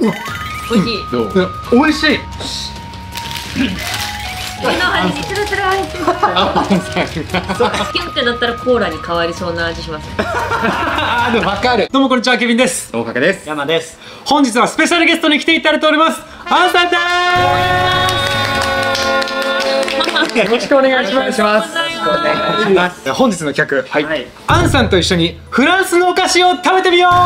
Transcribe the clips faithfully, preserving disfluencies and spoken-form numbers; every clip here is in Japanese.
美味しい。 どう？美味しい。 この味につるつる入ってる。キュンってなったらコーラに変わりそうな味します。 ああ、でもわかる。どうもこんにちは、ケビンです。 大掛です。 山です。 本日はスペシャルゲストに来ていただいております。アンさんです。よろしくお願いします。 お願いします。 本日の客、はいはい、 アンさんと一緒にフランスのお菓子を食べてみよう。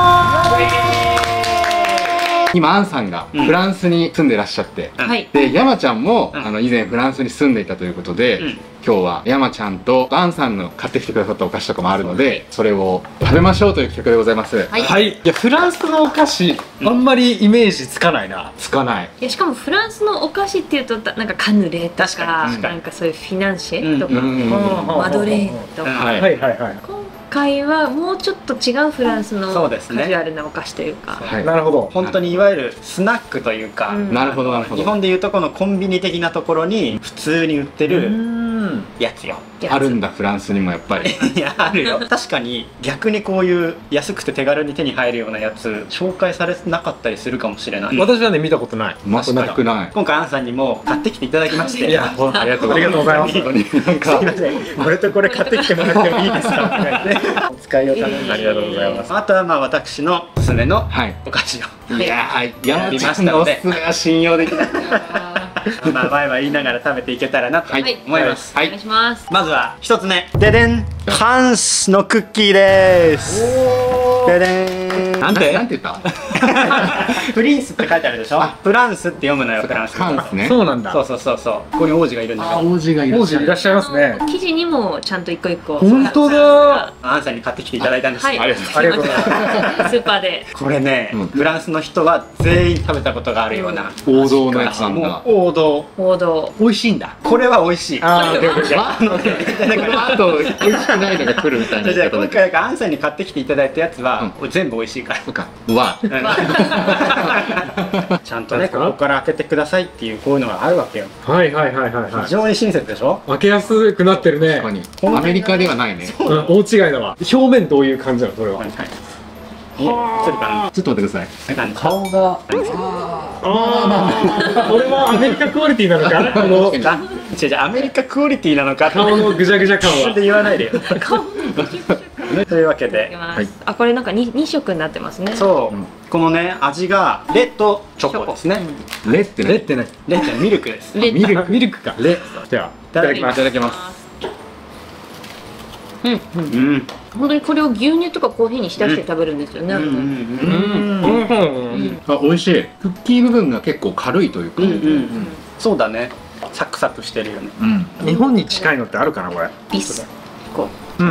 今アンさんがフランスに住んでらっしゃって、 はい。 で山ちゃんも、 うん、 あの以前フランスに住んでいたということで、うん、今日は山ちゃんとアンさんの買ってきてくださったお菓子とかもあるので、はい、それを食べましょうという企画でございます。 はい。 はい、いやフランスのお菓子、あんまりイメージつかないな。 つかない。 いやしかもフランスのお菓子っていうとなんかカヌレとかなんかそういうフィナンシェとかマドレーヌとか。 はいはいはい。 今回はもうちょっと違うフランスのカジュアルなお菓子というか。 はい。なるほど。 本当にいわゆるスナックというか。 なるほどなるほど。 日本でいうとこのコンビニ的なところに普通に売ってるやつよ。 あるんだフランスにもやっぱり。 いやあるよ。確かに逆にこういう安くて手軽に手に入るようなやつ紹介されなかったりするかもしれない。 私はね見たことない。 全くない。 今回アンさんにも買ってきていただきまして。 いやありがとうございます。 なんかこれとこれ買ってきてもらってもいいですかって言ってお使いを頼んでありがとうございます。あとはまあ私のおすすめのお菓子を。 いやー山ちゃんのおすすめは信用できない。 まあワイワイ言いながら食べていけたらなと思います。 お願いします。 まずは一つ目、ででん、ハンスのクッキーです。ででん。 なんてなんて言った？ プリンスって書いてあるでしょ。フランスって読むのよフランス。 ハンスね。 そうなんだ。 そうそうそうそう。ここに王子がいるんだけど。 王子がいる。 王子いらっしゃいますね。 生地にもちゃんと一個一個。 本当だ。 アンさんに買ってきていただいたんです。 はい。 ありがとうございます。 スーパーで。 これね、フランスの人は全員食べたことがあるような王道のやつなんだ。 王道。 王道。 美味しいんだ。 これは美味しい。 ああ、 だからあと美味しくないのが来るみたいな。 じゃあ今回アンさんに買ってきていただいたやつは全部美味しいから。 そうか。わ。 ちゃんとねここから開けてくださいっていうこういうのがあるわけよ。 はいはいはいはい。 非常に親切でしょ。 開けやすくなってるね。 確かに。アメリカではないね。 大違いだわ。表面どういう感じなのそれは。 ちょっと待ってください。顔が。 ああ。これはアメリカクオリティなのか。この。 違う違うアメリカクオリティなのか。 顔のぐじゃぐじゃ感は。 で言わないでよ。というわけで。 あ、これなんか二二色になってますね。 そう。このね味がレとチョコですね。 レってレってね。 レってミルクです。 ミルクミルクか。レ。では。いただきます。 いただきます。 うんうん。本当にこれを牛乳とかコーヒーに浸して食べるんですよね。うん。 あ、美味しい。クッキー部分が結構軽いというか。 そうだね。サクサクしてるよね。 日本に近いのってあるかなこれ。 ビスコ。 うん。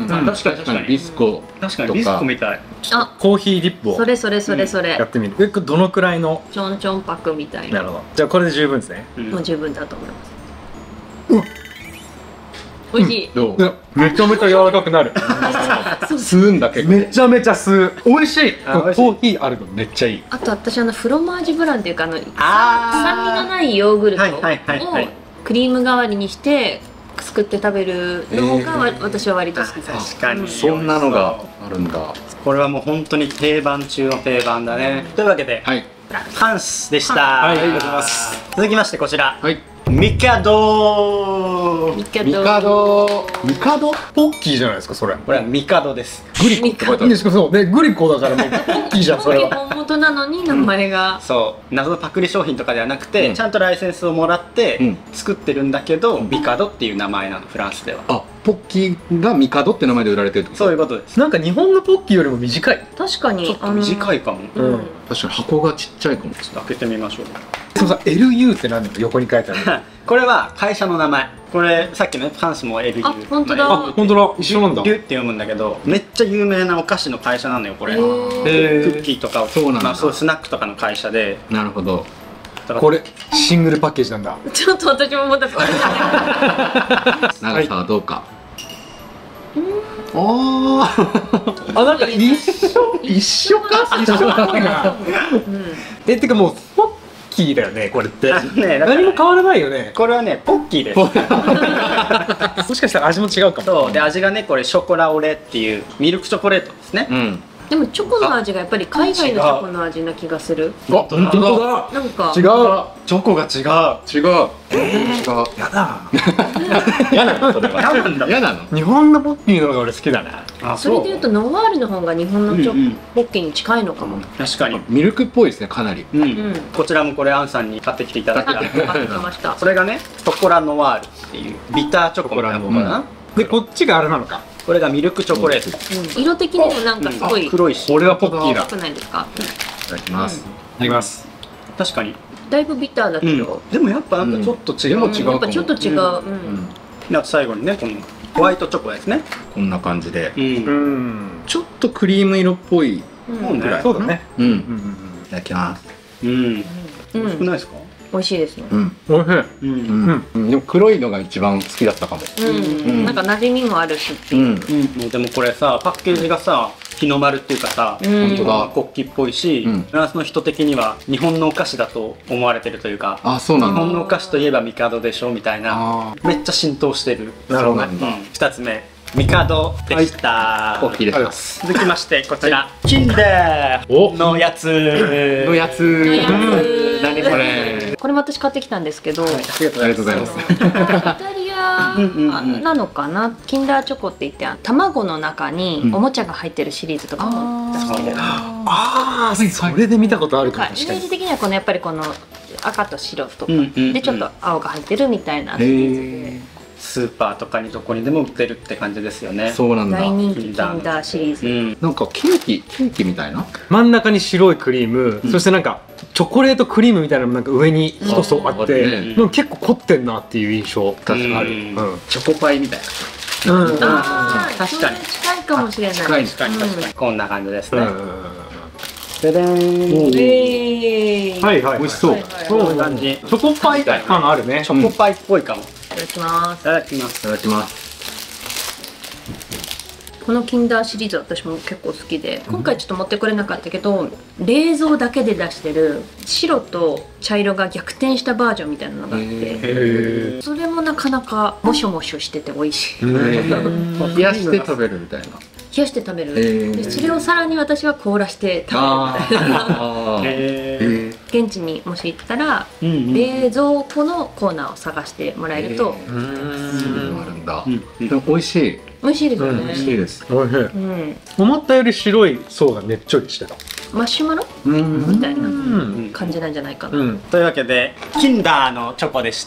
確かに確かにビスコ。 確かにビスコみたい。 あ、 コーヒーディップを。 それそれそれそれ。 やってみる。え、どのくらいの。 ちょんちょんパクみたいな。 なるほど。じゃあこれで十分ですね。 もう十分だと思います。美味しい。 どう？ めちゃめちゃ柔らかくなる。 吸うんだけ。 めちゃめちゃ吸う。美味しい。コーヒーあるのめっちゃいい。 あと私あのフロマージュブランっていうかあの酸味のないヨーグルトをクリーム代わりにしてすくって食べるのが私は割と好きです。 確かにそんなのがあるんだ。 これはもう本当に定番中の定番だね。というわけでハンスでした。 はい、ありがとうございます。 続きましてこちら。 はい。 ミカドミカドミカドミカドポッキーじゃないですかそれ。 これはミカドです。 グリコって書いてある。そうね、グリコだからもうポッキーじゃんそれは。 本元なのに名前が。 そう謎のパクリ商品とかではなくてちゃんとライセンスをもらって作ってるんだけどミカドっていう名前なのフランスでは。 あ、ポッキーがミカドって名前で売られてるってこと？ そういうことです。 なんか日本のポッキーよりも短い。 確かにちょっと短いかも。 確かに箱がちっちゃいかも。 開けてみましょう。 そうさ エルユー って何だ横に書いてある。 これは会社の名前。これさっきのハンスも エルユー。 あ、本当だ。 あ、本当だ。一緒なんだ。 リュって読むんだけどめっちゃ有名なお菓子の会社なのよこれ。クッキーとかそうなんだ。 そうスナックとかの会社で。 なるほど。 これシングルパッケージなんだ。 ちょっと私もまた。 長さはどうか。ああ、なんか一緒一緒か一緒か。え、てかもうポッキーだよねこれって。何も変わらないよね。 これはねポッキーです。 もしかしたら味も違うかも。 そうで味がねこれショコラオレっていうミルクチョコレートですね。 でもチョコの味がやっぱり海外のチョコの味な気がする。 あ、本当だ。 なんか違う。 チョコが違う。 違う。違う。 やだ。 嫌なのそれは。 嫌なの。 日本のポッキーの方が俺好きだな。 あ、 それで言うとノワールの方が日本のチョコポッキーに近いのかも。 確かに。 ミルクっぽいですね、かなり。 うん。こちらもこれアンさんに買ってきていただいた。 買ってきました。 それがね、トコラノワールっていうビターチョコみたいなものかな。 で、こっちがあれなのか。 これがミルクチョコレート。 色的にもなんかすごい黒いし。 これはポッキーだ。 くないですか。 いただきます。 いただきます。 確かに。 だいぶビターだけど。 でもやっぱなんかちょっと違う。 やっぱちょっと違う。うん。 であと最後にね、このホワイトチョコですね。 こんな感じで。 うん。 ちょっとクリーム色っぽいぐらい。 そうだね。 うん。いただきます。 うん。美味しくないですか？ 美味しいですね。 うん。 美味しい。 うん。でも黒いのが一番好きだったかも。 うん。なんか馴染みもあるし。 うん。 でもこれさ、パッケージがさ、日の丸っていうかさ、 本当だ。 国旗っぽいし、フランスの人的には日本のお菓子だと思われてるというか、 あ、そうなんだ。 日本のお菓子といえばミカドでしょみたいな、めっちゃ浸透してる。 なるほど。 二つ目、ミカドでした。 大きいです。 続きましてこちら、キンダーのやつ。 のやつ。何これ。 これも私買ってきたんですけど。ありがとうございます。 イタリアなのかな。キンダーチョコって言って卵の中におもちゃが入ってるシリーズとかも出してる。 ああ、それで見たことあるかも。 イメージ的にはこのやっぱりこの赤と白とかでちょっと青が入ってるみたいなシリーズで。 スーパーとかにどこにでも売ってるって感じですよね。 そうなんだ。 大人気キンダーシリーズ。 なんかケーキケーキみたいな。 真ん中に白いクリーム、そしてなんかチョコレートクリームみたいなのなんか上に一層あって、結構凝ってんなっていう印象確かある。 チョコパイみたいな。 うん。ああ、確かに近いかもしれない。 近い近い確かに。こんな感じですね。ででん。 はいはい。 美味しそう。 そういう感じ。 チョコパイ感あるね。 チョコパイっぽいかも。 いただきます。 いただきます。 いただきます。 このキンダーシリーズ私も結構好きで、今回ちょっと持ってこれなかったけど、冷蔵だけで出してる白と茶色が逆転したバージョンみたいなのがあって、それもなかなかモショモショしてて美味しい。 冷やして食べるみたいな。 冷やして食べる。でそれをさらに私は凍らして食べるみたいな。現地にもし行ったら冷蔵庫のコーナーを探してもらえると。 あるんだ。でも美味しい。 美味しいですよね。 美味しいです。 美味しい。思ったより白い層がねっちょりしてた。 マシュマロみたいな感じなんじゃないかな。 というわけでキンダーのチョコでした。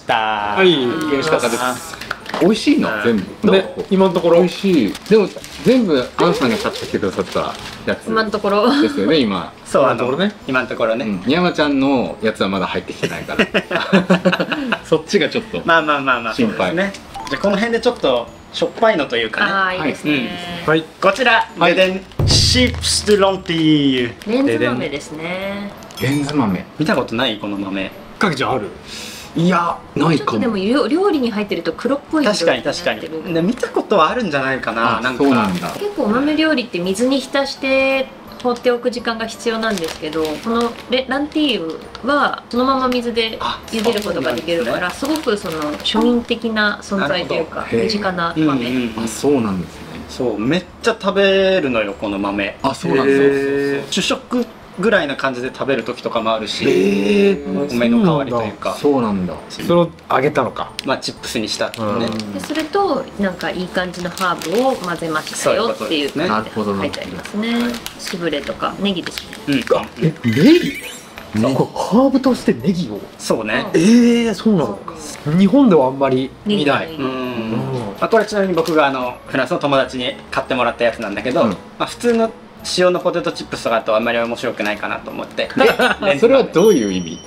はい、 美味しかったです。美味しいの全部。 で今のところ美味しい。でも全部アンさんが買ってきてくださったやつ。 今のところですよね今。 そうあの今のところね。 山ちゃんのやつはまだ入ってきてないから。そっちがちょっとまあまあまあまあ心配ね。じゃあこの辺でちょっとしょっぱいのというかね。 ああいいですね。 はい。 こちらレデンシープスドゥロンティー。 レンズ豆ですね。 レンズ豆。 見たことないこの豆。 かけちゃんある？ いやないかも。 でも料理に入ってると黒っぽい。 確かに確かに。ね見たことはあるんじゃないかな。なんか結構お豆料理って水に浸して放っておく時間が必要なんですけど、このレランティーユはそのまま水で茹でることができるから、すごくその庶民的な存在というか身近な豆。 あ、そうなんですね。 そうめっちゃ食べるのよこの豆。 あ、そうなんです。 主食ぐらいな感じで食べる時とかもあるし、米の代わりというか。 そうなんだ。 それを揚げたのか。 まあチップスにしたっていうね。 でそれとなんかいい感じのハーブを混ぜましたよっていう感じで書いてありますね。しぶれとかネギですね。 え、ネギ？ハーブとしてネギを？ そうね。 ええ、そうなのか。日本ではあんまり見ない。 これちなみに僕があのフランスの友達に買ってもらったやつなんだけど、まあ普通の塩のポテトチップスとかだとあんまり面白くないかなと思って。 それはどういう意味？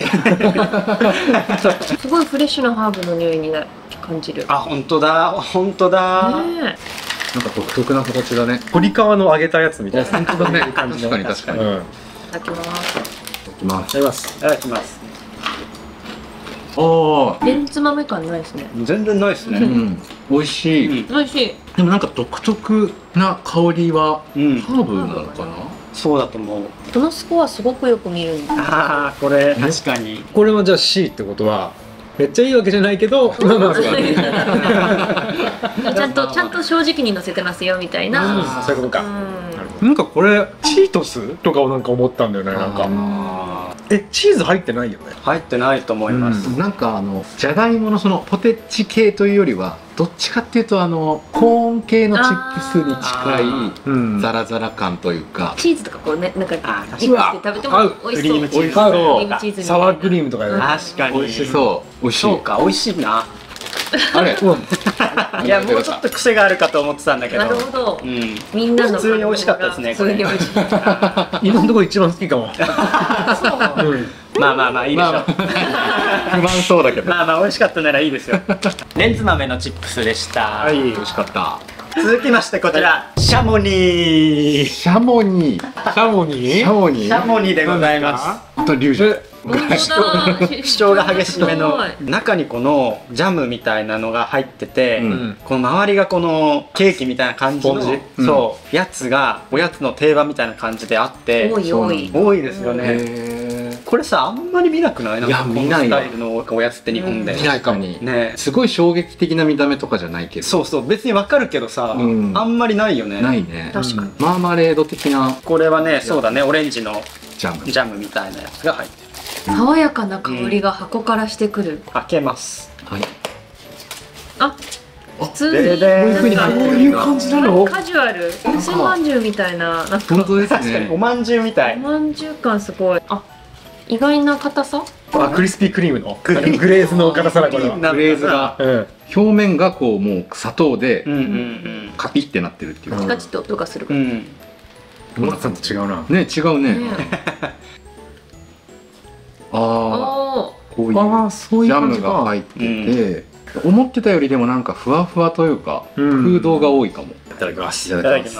すごいフレッシュなハーブの匂いに感じる。 あ、本当だ本当だ。 なんか独特な形だね。 鶏皮の揚げたやつみたいな。 本当だね。確かに確かに。 いただきます。 いただきます。 いただきます。 ああ。 レンズ豆感ないですね。 全然ないですね。 美味しい。 美味しい。 でもなんか独特な香りはハーブなのかな。 そうだと思う。 このスコアすごくよく見るんです。 ああ、これ確かに。 これはじゃあ シー ってことはめっちゃいいわけじゃないけど、まあまあちゃんとちゃんと正直に載せてますよみたいな。 そういうことか。 なんかこれチートスとかをなんか思ったんだよね。なんかえチーズ入ってないよね。 入ってないと思います。 なんかあのじゃがいものそのポテチ系というよりはどっちかっていうとあのコーン系のチップスに近いザラザラ感というか、 チーズとかこうねなんかミックスして食べても美味しそう。 クリームチーズ、 クリームチーズサワークリームとか確かに美味しそう。美味しい。 そうか、美味しいな。 あれいや、もうちょっと癖があるかと思ってたんだけど。 なるほど。 うん、 みんなの普通に美味しかったですね。 普通に美味しい。 今のところ一番好きかも。 まあまあまあいいでしょう。 不満そうだけど。 まあまあ美味しかったならいいですよ。レンズ豆のチップスでした。 はい、美味しかった。 続きましてこちらシャモニー。 シャモニー。 シャモニー。 シャモニー。 シャモニーでございます。 本当リュウジュ。 主張が激しめの中にこのジャムみたいなのが入ってて、うん、この周りがこのケーキみたいな感じの、うん、そうやつがおやつの定番みたいな感じであって多い多い多いですよね。これさあんまり見なくない？なんかこのスタイルのおやつって日本で見ないかもね。 すごい衝撃的な見た目とかじゃないけど、 そうそう別にわかるけどさ、うん、あんまりないよね。 ないね。 確かに。 マーマレード的な。 これはね、そうだね、オレンジのジャムジャムみたいなやつが入ってる。 爽やかな香りが箱からしてくる。 開けます。 はい。 あ、普通にこういう風にこういう感じなの？ カジュアル。温泉まんじゅうみたいな。なんか本当です確かにね。 おまんじゅうみたい。 おまんじゅう感すごい。あ、意外な硬さ？ あ、クリスピークリームのグレーズの硬さだこれは。 グレーズが表面がこうもう砂糖でカピってなってるっていうか。 チカチと音がする。 うん。 モナさんと違うな。 ね、違うね。ああ、こういうジャムが入ってて、思ってたよりでもなんかふわふわというか空洞が多いかも。 いただきます。 いただきます。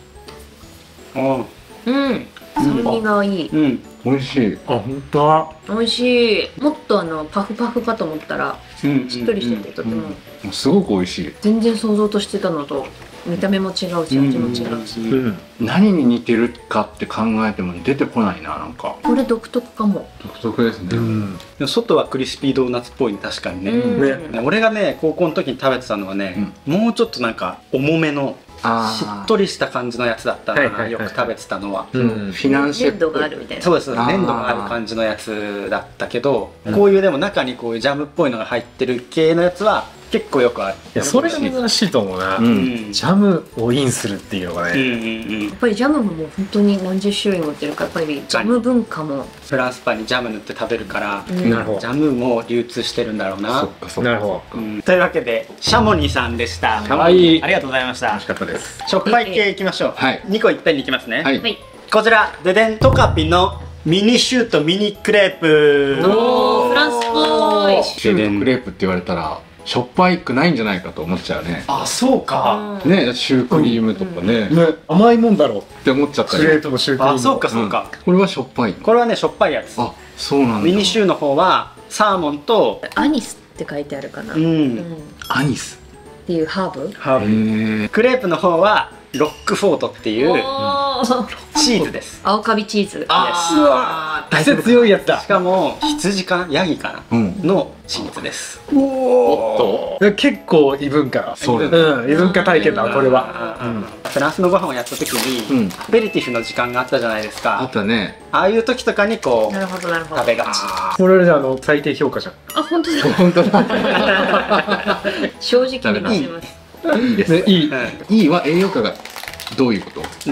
うん、酸味がいい。 うん、 美味しい。 あ、本当だ。 美味しい。もっとあのパフパフかと思ったらしっとりしててとてもすごく美味しい。 全然想像としてたのと見た目も違うし味も違うし、 何に似てるかって考えても出てこないな。なんかこれ独特かも。 独特ですね。 でも外はクリスピードーナツっぽいね、確かにね。俺がね高校の時に食べてたのはね、もうちょっとなんか重めのしっとりした感じのやつだったな、よく食べてたのは。 フィナンシェ粘土があるみたいな。 そうです、粘土がある感じのやつだったけど、こういうでも中にこういうジャムっぽいのが入ってる系のやつは結構よくある。 いや、それが珍しいと思うな。ジャムをインするっていうのがね。 やっぱりジャムももう本当に何十種類持ってるから、やっぱりジャム文化もフランスパンにジャム塗って食べるから、ジなるほど。 ャムも流通してるんだろうな。 そっかそっか。 なるほど。 というわけでシャモニーさんでした。 はい。 ありがとうございました。 美味しかったです。 しょっぱい系いきましょう。 はい。 にこいっぺんにいきますね。 はい。 こちらデデントカピのミニシュートミニクレープ。 おお、フランスっぽい。 シュートクレープって言われたらしょっぱいくないんじゃないかと思っちゃうね。 あ、そうか。 ね、シュークリームとかね。 甘いもんだろうって思っちゃったり。 クレープもシュークリーム。 あ、そうかそうか。 これはしょっぱい。 これはねしょっぱいやつ。 あ、そうなんだ。 ミニシューの方はサーモンとアニスって書いてあるかな。 うん。 アニスっていうハーブ。 ハーブ。クレープの方はロックフォートっていうチーズです。 青カビチーズ。 ああ、癖強いやつだ。 しかも羊かな、ヤギかなのチーズです。 おお。結構異文化。 そう。 うん、異文化体験だこれは。 フランスのご飯をやった時にアペリティフの時間があったじゃないですか。 あったね。 ああいう時とかにこうなるほどなるほど食べがち。 これじゃあの最低評価じゃん。 あ、本当だ。 本当だ。 正直に見せます。 いいです。いい。いいは栄養価がどういうこと？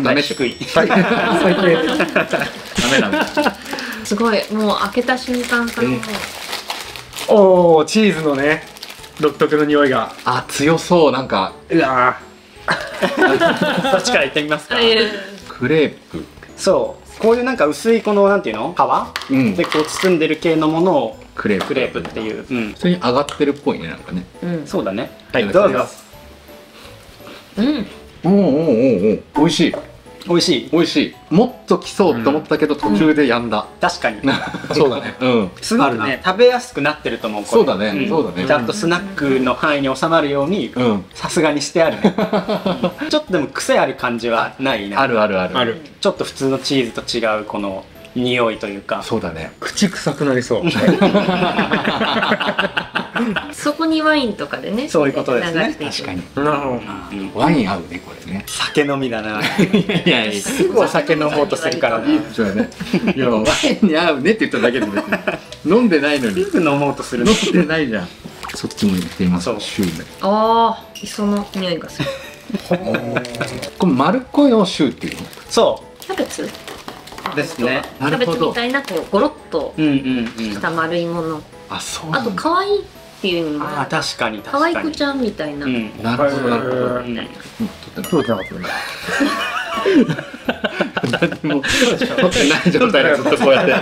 ダメ低い。 最低。最低。 ダメなんだ。 すごい、もう開けた瞬間からもう。 おお、チーズのね独特の匂いが。 あ、強そうなんか。 うわ。 そっちから行ってみますか。 クレープ。 そう。こういうなんか薄いこのなんていうの皮、うん、でこう包んでる系のものをクレープクレープっていう、うん、 それに上がってるっぽいねなんかね。 うん、そうだね。 はい、 どうぞ。 うん。 おおおおお、美味しい。 美味しい。 美味しい。もっと来そうと思ったけど途中でやんだ。 確かに。 そうだね。 うん。 すごくね食べやすくなってると思う。 そうだね。そうだね。 ちゃんとスナックの範囲に収まるようにさすがにしてあるね。ちょっとでも癖ある感じはないね。 あるあるある。 ある。ちょっと普通のチーズと違うこの匂いというか。 そうだね。 口臭くなりそう。 そこにワインとかでね、 そういうことですね。 確かに。 なるほど。ワイン合うねこれね。 酒飲みだな。いやいや、 すぐお酒飲もうとするからね。 そうだね。いやワインに合うねって言っただけで別に飲んでないのに。 すぐ飲もうとする。 飲んでないじゃん。そっちも行ってみます。シューで。 ああ、磯の匂いがする。 これ丸っこいのをシューっていうの。 そう。 キャベツですね。 キャベツみたいなこうゴロッとした丸いもの。 あ、そう。 あと可愛いっていう意味も。 あ、確かに確可かに。 愛い子ちゃんみたいな。 なるほどなるほど。 取れてなかったね。 何も取ってない状態でずっとこうやって。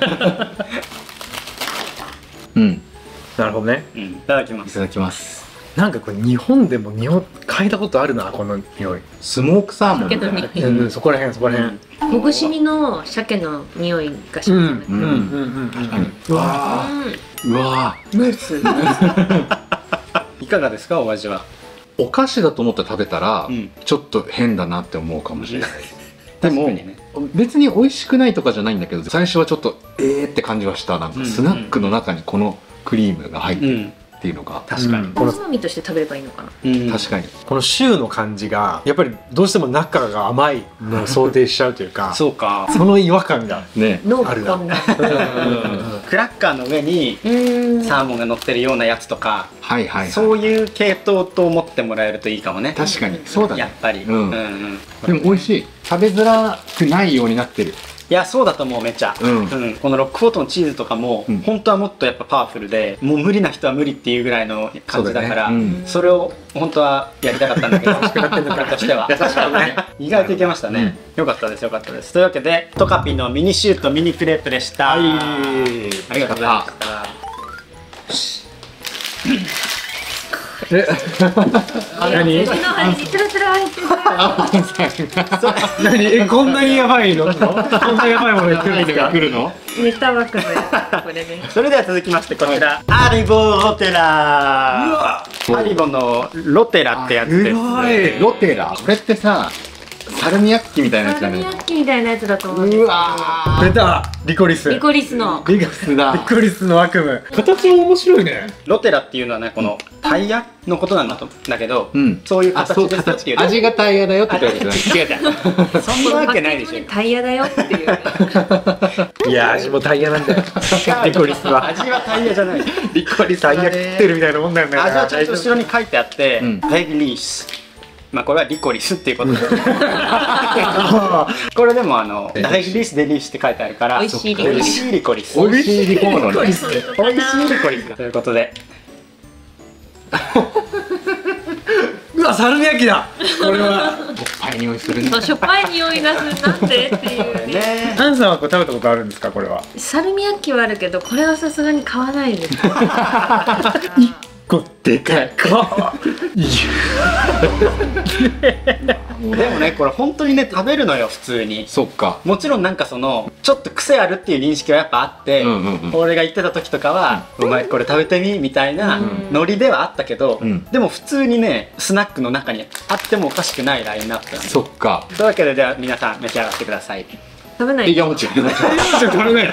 うん。なるほどね。 いただきます。 いただきます。 なんかこれ日本でも匂い嗅いだことあるな、この匂い。 スモークサーモン。 けどね。 うん、そこら辺そこら辺。 ほぐし身の鮭の匂いがしますね。 うんうんうんうん。確かに。 うわうわムース。 いかがですか、お味は。 お菓子だと思って食べたらちょっと変だなって思うかもしれない。でも別に美味しくないとかじゃないんだけど、最初はちょっとえーって感じはした。なんかスナックの中にこのクリームが入ってるっていうのが確かにおつまみとして食べればいいのかな。 確かにこのシューの感じがやっぱりどうしても中が甘いのを想定しちゃうというかそうか、 その違和感がね濃あるな。 厚な。 クラッカーの上にサーモンが乗ってるようなやつとか、 はいはい、 そういう系統と思ってもらえるといいかもね。 確かにそうだね、 やっぱり、 うんうんうん、 でも美味しい。食べづらくないようになってる。 いや、そうだと思う。めっちゃ、 うんうん、このロックフォートのチーズとかも、うん、本当はもっとやっぱパワフルで、もう無理な人は無理っていうぐらいの感じだから、 そ,、ねうん、それを本当はやりたかったんだけど欲しくなってるのかとしては確かにね意外といけましたね、うん、よかったですよかったです。というわけでトカピのミニシューとミニクレープでした。はい、ありがとうございました。 え何？ 口の入りつらつら入ってる。 何？え、こんなにやばいの？こんなやばいものが来るんですか？ 来るの？ ネタ枠のやつこれね。 それでは続きましてこちら、ハリボーロテラー。ハリボのロテラってやつです。 ロテラ。これってさ、サルミアッキみたいなやつだね。 サルミアッキみたいなやつだと思うんです。 うわ出た、リコリス。 リコリスの。 リコリスだ。 リコリスの悪夢。形も面白いね。 ロテラっていうのはね、このタイヤのことなんだとだけど、 うん、 そういう形ですっていう。 味がタイヤだよって言ってる。 違う違う。そんなわけないでしょ。 タイヤだよっていう。 いや、味もタイヤなんだよ。リコリスは。 味はタイヤじゃない。 リコリスタイヤ食ってるみたいなもんだよね。 味はちゃんと後ろに書いてあって、ベギリース。まあこれはリコリスっていうことでこれでもあのダイリスデリスって書いてあるから美味しいリコリス、 美味しいリコリス、 美味しいリコリス、 美味しいリコリスということでうわ、サルミアッキだ。これはしょっぱい匂いするね。 しょっぱい匂いがするなんでっていうね。 アンさんはこれ食べたことあるんですか？これはサルミアッキはあるけど、これはさすがに買わないです。 でかいかでもね、これ本当にね食べるのよ普通に。 そっか。 もちろんなんかそのちょっと癖あるっていう認識はやっぱあって、俺が言ってた時とかは「お前これ食べてみ」みたいなノリではあったけど、でも普通にねスナックの中にあってもおかしくないラインナップなんです。 そっか。 というわけで、では皆さん召し上がってください。 食べない。 いや、もちろん食べない。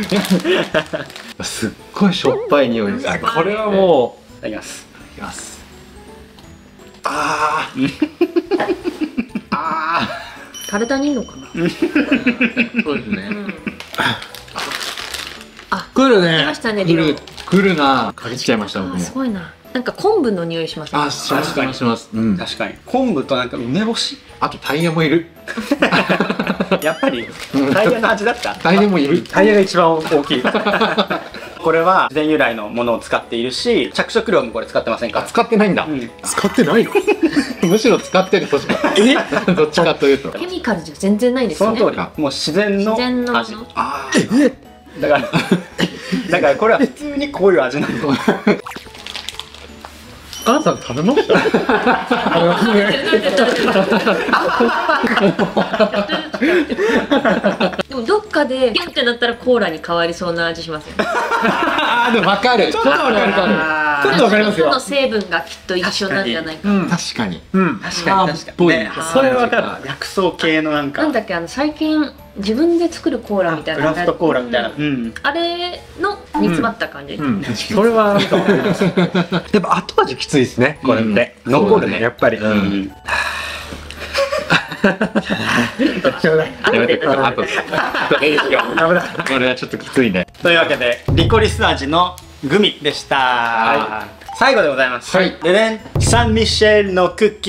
すっごいしょっぱい匂いです。 これはもういただきます。 いきます。ああ。ああ。 体にいいのかな。 そうですね。 あ、 来るね。 来ましたね。 来る来るな。かけちゃいました僕も。 すごいな。なんか昆布の匂いします。 あ、しますしますします。 確かに。昆布となんか梅干し。 あとタイヤもいる。 やっぱりタイヤの味だった。 タイヤもいる。 タイヤが一番大きい。 これは自然由来のものを使っているし、着色料もこれ使ってませんか？ 使ってないんだ。 使ってないの？ むしろ使ってる。確か。え？どっちかというと。 ケミカルじゃ全然ないですね。 その通り。もう自然の味。 ああ。だからだからこれは普通にこういう味なの。 あなた食べました？ でもどっかでピュンってなったらコーラに変わりそうな味しますよね。 ああ、でもわかる。ちょっとわかる。ちょっとわかりますよ。 の成分がきっと一緒なんじゃないか。 確かに。 うん、 確かに確かに。ね、それわかる。薬草系のなんか。 なんだっけ、あの最近自分で作るコーラみたいな。 クラフトコーラみたいな。 あれの煮詰まった感じ。 それはやっぱ後味きついですね、これって残るね、やっぱり。 やめて、あとこれはちょっときついね。 というわけでリコリス味のグミでした。最後でございます。でね、サンミッシェルのクッキ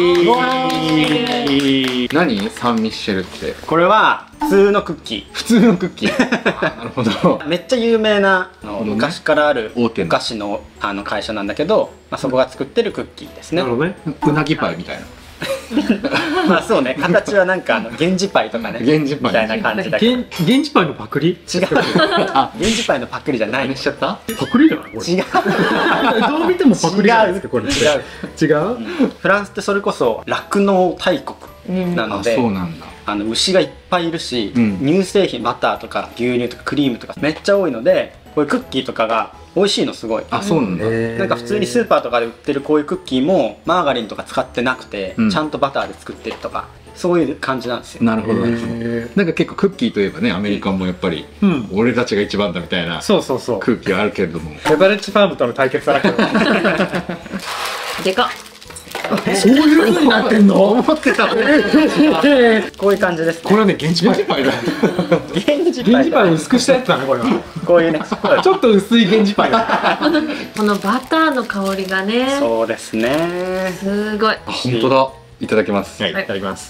ー。 何？サンミッシェルって。これは普通のクッキー。 普通のクッキー。なるほど。 めっちゃ有名な昔からあるお菓子のあの会社なんだけど、まあそこが作ってるクッキーですね。 なるほどね。 うなぎパイみたいな。 まあそうね、形はなんかあの源氏パイとかね、 源氏パイみたいな感じだけど。 源氏パイのパクリ？違う。 あ、源氏パイのパクリじゃない。 何しちゃった？ パクリじゃない？違う。 どう見てもパクリじゃないですかこれ。違う。違う？ フランスってそれこそ酪農大国なので、 そうなんだ。 あの牛がいっぱいいるし、乳製品バターとか牛乳とかクリームとかめっちゃ多いので、こういうクッキーとかが美味しいのすごい。 あ、そうなんだ。 なんか普通にスーパーとかで売ってるこういうクッキーもマーガリンとか使ってなくて、ちゃんとバターで作ってるとか、そういう感じなんですよ。 なるほど。なんか結構クッキーといえばね、アメリカもやっぱり俺たちが一番だみたいなそうそうそう空気はあるけれども、 ベバレッジファームとの対決だけど。 でかっ。 そういう風になってんの？ 思ってた。 こういう感じです。 これはね、源氏パイだ。 源氏パイを薄くしたやつだね、これは。 こういうね、 ちょっと薄い源氏パイだ。 このバターの香りがね。 そうですね。 すごい。 本当だ。いただきます。 はい、いただきます。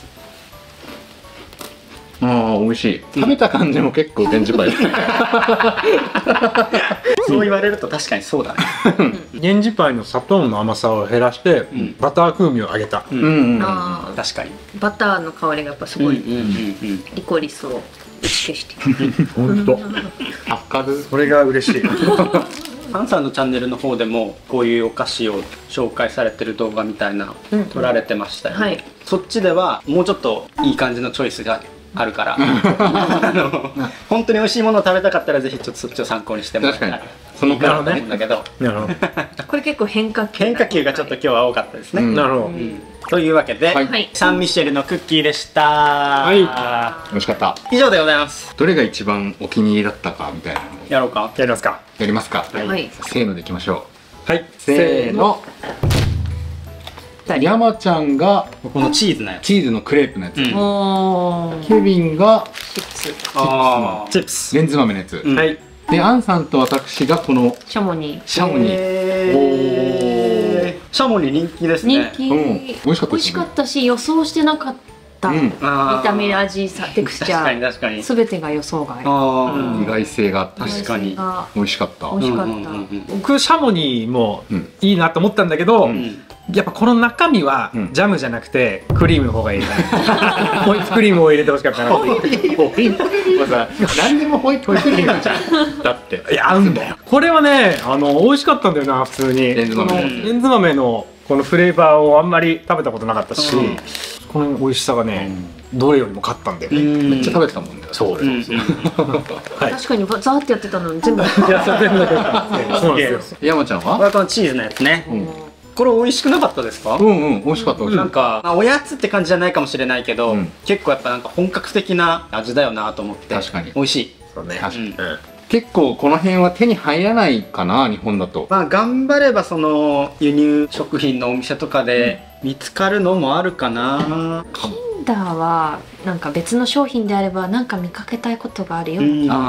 ああ、美味しい。食べた感じも結構源氏パイ。 そう言われると確かにそうだね。 源氏パイの砂糖の甘さを減らしてバター風味を上げた。 確かに。 バターの香りがやっぱすごいリコリスを打ち消して。 本当。 明るい。 それが嬉しい。 ハンさんのチャンネルの方でもこういうお菓子を紹介されてる動画みたいな撮られてましたよね。そっちではもうちょっといい感じのチョイスがあるからあの本当に美味しいものを食べたかったらぜひちょっとそっちを参考にしてもらいたい。そのから思うんだけど、 これ結構変化球変化球がちょっと今日は多かったですね。 なるほど。 というわけでサンミッシェルのクッキーでした。はい、 美味しかった。 以上でございます。 どれが一番お気に入りだったかみたいなのやろうか。 やりますか。 やりますか。 はい。 せーのでいきましょう。はい。 せーの。山ちゃんがこのチーズのやつ、 チーズのクレープのやつ。 ケケビンがチップス。 ああ、 チップス。 レンズ豆のやつ。 はい。 で、アンさんと私がこのシャモニー。 シャモニー。 シャモニー人気ですね。 人気。 美味しかった。 美味しかったし、予想してなかった。見た目、味、さ、テクスチャー。 確かに確かに。 すべてが予想外。 意外性があって確かに美味しかった。 美味しかった。 僕シャモニーもいいなと思ったんだけど。やっぱこの中身はジャムじゃなくてクリームの方がいいな。ホイップクリームを入れてほしかったな。ホイップクリーム。 何でもホイップクリームじゃん。だって。 いや合うんだよ。これはね、あの美味しかったんだよな普通に。 レンズ豆。 レンズ豆のこのフレーバーをあんまり食べたことなかったし、この美味しさがね、どれよりも勝ったんだよね。 めっちゃ食べてたもんね。 そう。 確かにザーってやってたのに全部。いや全部だけ。そうですよ。 山ちゃんは？ これこのチーズのやつね。これ美味しくなかったですか？ うんうん、美味しかった。 なんか、まあ、おやつって感じじゃないかもしれないけど、うん、結構やっぱなんか本格的な味だよなと思って。 確かに美味しい。 そうね。 確かに、うん、結構この辺は手に入らないかな、日本だと。 まあ頑張ればその輸入食品のお店とかで見つかるのもあるかな。 キンダーはなんか別の商品であればなんか見かけたいことがあるよ。で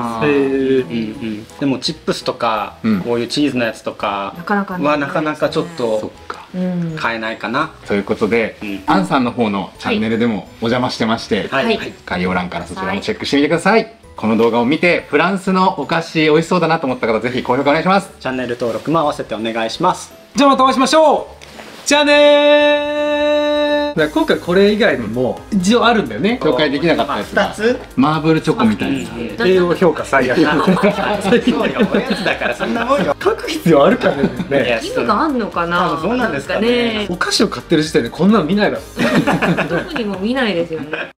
もチップスとか、うん、こういうチーズのやつとかはなかなかちょっと買えないかな。 ということで、うん、アンさんの方のチャンネルでもお邪魔してまして、はい、概要欄からそちらもチェックしてみてください。はい、この動画を見てフランスのお菓子美味しそうだなと思った方ぜひ高評価お願いします。 チャンネル登録も合わせてお願いします。 じゃあまたお会いしましょう。じゃあねー。今回これ以外にも一応あるんだよね。 紹介できなかったやつがふたつマーブルチョコみたいな。 栄養評価最悪。そうよ、 おやつだからそんなもんよ。 書く必要あるかね。 義務があんのかな。 そうなんですかね。 お菓子を買ってる時点でこんなの見ないだろ。 どこにも見ないですよね。